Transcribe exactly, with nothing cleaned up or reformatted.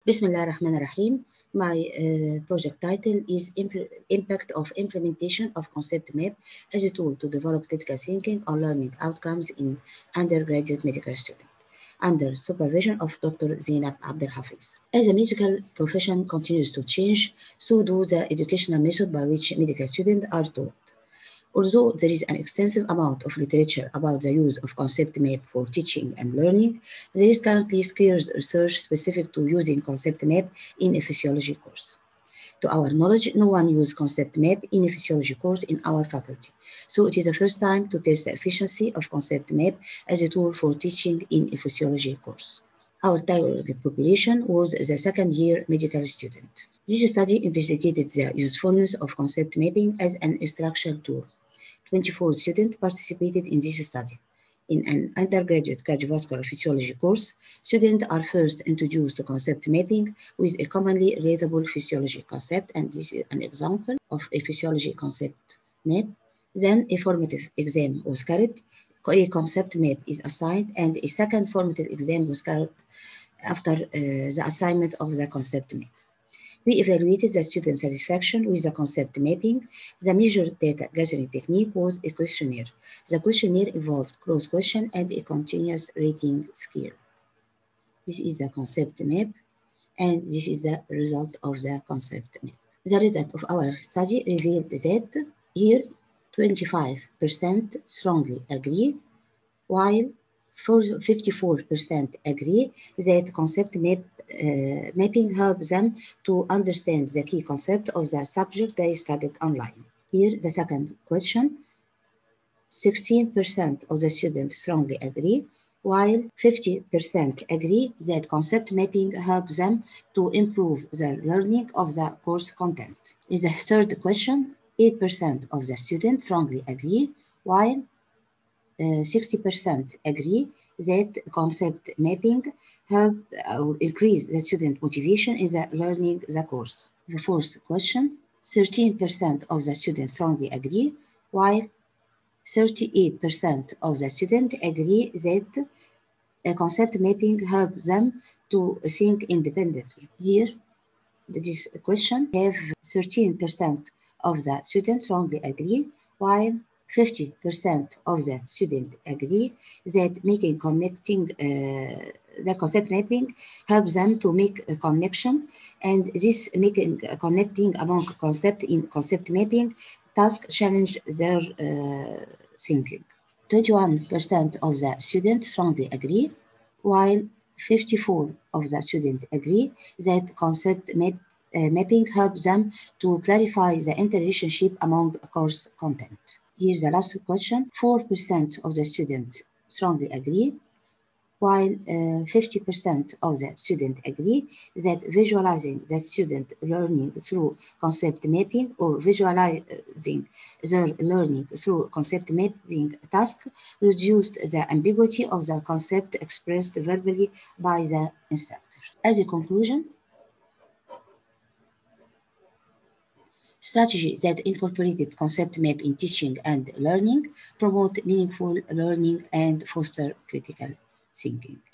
Bismillah ar-Rahman ar-Rahim. My uh, project title is Impl- Impact of Implementation of Concept Map as a tool to develop critical thinking or learning outcomes in undergraduate medical students, under supervision of Doctor Zainab Abdelhafiz. As a medical profession continues to change, so do the educational method by which medical students are taught. Although there is an extensive amount of literature about the use of concept map for teaching and learning, there is currently scarce research specific to using concept map in a physiology course. To our knowledge, no one used concept map in a physiology course in our faculty. So it is the first time to test the efficiency of concept map as a tool for teaching in a physiology course. Our target population was the second year medical student. This study investigated the usefulness of concept mapping as an instructional tool. twenty-four students participated in this study. In an undergraduate cardiovascular physiology course, students are first introduced to concept mapping with a commonly relatable physiology concept, and this is an example of a physiology concept map. Then a formative exam was carried, a concept map is assigned, and a second formative exam was carried after uh, the assignment of the concept map. We evaluated the student satisfaction with the concept mapping. The measured data gathering technique was a questionnaire. The questionnaire involved closed question and a continuous rating scale. This is the concept map, and this is the result of the concept map. The result of our study revealed that here twenty-five percent strongly agree, while fifty-four percent agree that concept map uh, mapping helps them to understand the key concept of the subject they studied online. Here, the second question, sixteen percent of the students strongly agree, while fifty percent agree that concept mapping helps them to improve their learning of the course content. In the third question, eight percent of the students strongly agree, while sixty percent uh, agree that concept mapping help or increase the student motivation in the learning the course. The fourth question, thirteen percent of the students strongly agree, while thirty-eight percent of the students agree that uh, concept mapping helps them to think independently. Here, this question have thirteen percent of the students strongly agree, while fifty percent of the students agree that making connecting uh, the concept mapping helps them to make a connection, and this making a connecting among concept in concept mapping task challenge their uh, thinking. twenty-one percent of the students strongly agree, while fifty-four of the students agree that concept map Uh, mapping helps them to clarify the interrelationship among course content. Here's the last question. four percent of the students strongly agree, while uh, fifty percent of the students agree that visualizing the student learning through concept mapping or visualizing their learning through concept mapping task reduced the ambiguity of the concept expressed verbally by the instructor. As a conclusion, strategies that incorporated concept map in teaching and learning promote meaningful learning and foster critical thinking.